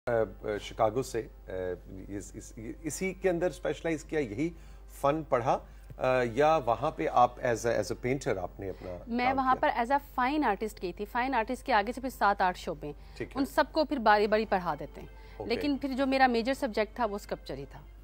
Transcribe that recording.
Chicago से इसी के अंदर स्पेशलाइज किया, यही फन पढ़ा या वहाँ पे आप एज अ पेंटर आपने अपना? मैं वहाँ पर एज अ फाइन आर्टिस्ट की थी। फाइन आर्टिस्ट के आगे से फिर 7-8 शोबे, उन सबको फिर बारी बारी पढ़ा देते हैं। लेकिन फिर जो मेरा मेजर सब्जेक्ट था वो स्कल्पचर ही था।